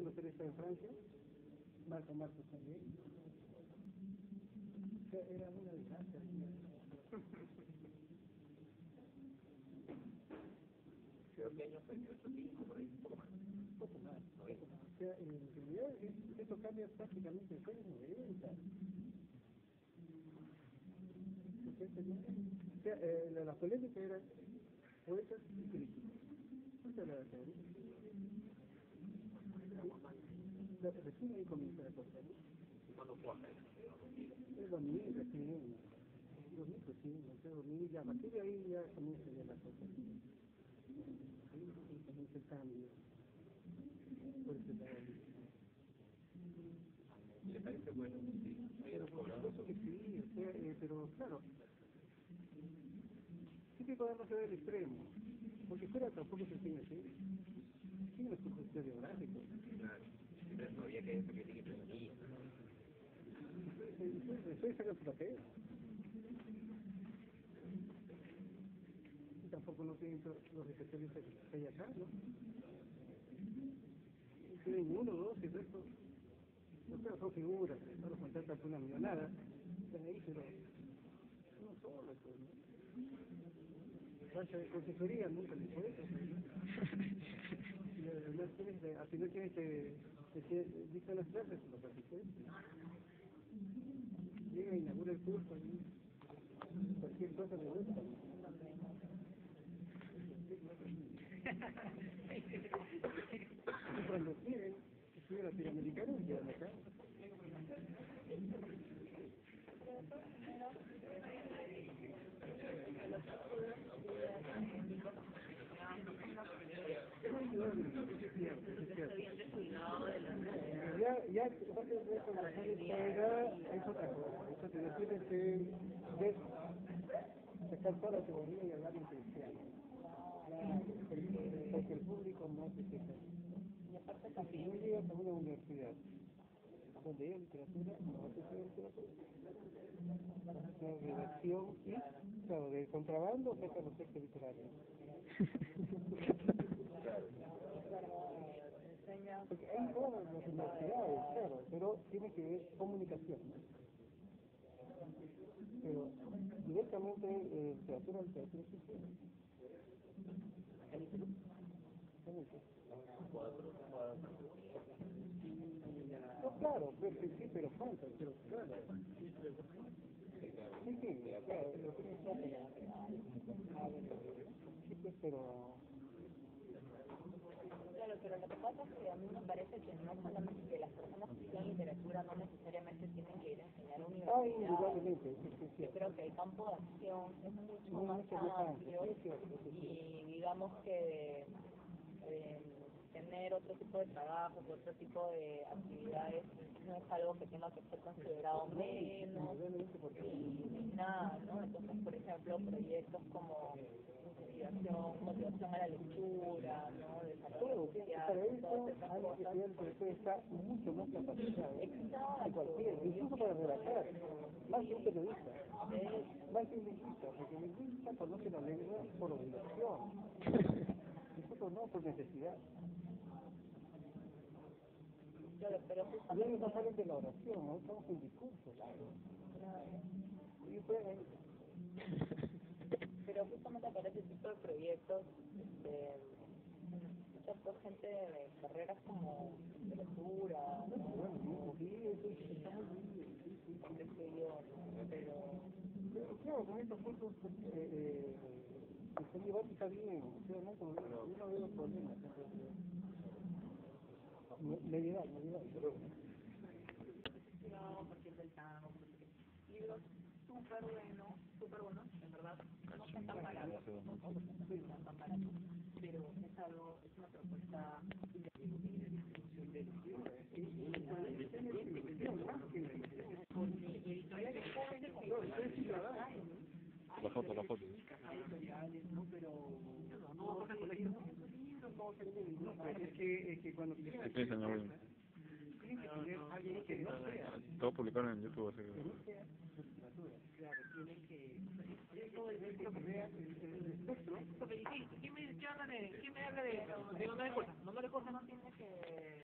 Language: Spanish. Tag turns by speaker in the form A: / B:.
A: cuando usted está en Francia, Marco Marcos también. O sea, era una desastre.
B: Creo que años fue 85, por ahí, un poco más.
A: Poco más. O sea, en realidad esto cambia prácticamente en los años 90. O sea, la polémica era poetas y críticos. Esa era la teoría. Recién ahí comienza la cosa, ¿no?
B: ¿Cuándo fue?
A: El 2000 recién. 2000 recién, o sea, 2000 ya, a partir de ahí ya comienza ya la cosa. Ahí comienza el cambio. Por ese lado.
B: ¿Le parece bueno? Sí.
A: Pero por supuesto que sí, o sea, pero claro, sí que podemos ver el extremo, porque fuera tampoco se enseña así. Sí, los cursos geográficos.
B: Claro. Pero no había que repetir que prevenir.
A: Después sacan su papel. Y tampoco no tienen los especialistas que hay acá, ¿no? Tienen uno, dos, y el resto. No sé, son figuras, no los contratan por una millonada. Están ahí, pero no solo eso, ¿no? Racha de consejería nunca les fue eso. Y además al final tienes que dictan las clases, los asistentes. Llega, inaugura el curso y cualquier cosa le gusta. Y cuando quieren, estudian latinoamericanos y quedan acá. Ya parte de eso la era es otra cosa. Eso te decide sacar toda la teoría y hablar en cristiano. Porque el público no se queja. Y aparte también no llegas a una universidad donde hay literatura, no se hace literatura. La redacción y, claro, de contrabando sacan los textos literarios. Porque hay todas las universidades, claro, pero tiene que ver comunicación. Pero directamente literatura cristiana. No, claro, pero, sí, pero falta, pero claro. Sí, claro, lo tiene sí, pues, pero...
C: Claro, pero lo que pasa es que a mí me parece que no solamente que las personas que estudian literatura no necesariamente tienen que ir a enseñar a universidad.
A: Indudablemente, sí.
C: Yo creo que el campo de acción es mucho más amplio y digamos que tener otro tipo de trabajo, otro tipo de actividades no es algo que tenga que ser considerado menos ni nada, ¿no? Entonces, por ejemplo, proyectos como motivación a la lectura, ¿no? Desarrollo social, todas esas cosas.
A: Está mucho más capacitado que cualquiera, incluso para redactar, más que un periodista, más que un lingüista, porque el lingüista conoce la lengua por obligación, nosotros no por necesidad.
C: Claro, pero
A: Ustedes no salen de la oración, no estamos en discurso.
C: Pero justamente para ese tipo de proyectos, muchas por gente de carreras como literatura,
A: pero claro, con estos cursos el debate está bien, yo no veo problemas. Medieval.
C: No, porque es del tango, libros súper buenos, en verdad, no son tan baratos, pero es una propuesta
D: La foto.
A: Es que cuando
D: todo publicado en YouTube, así
A: que claro, tienen que todo el espectro que vean el espectro.
E: ¿Quién me habla de no le corta? ¿No le corta?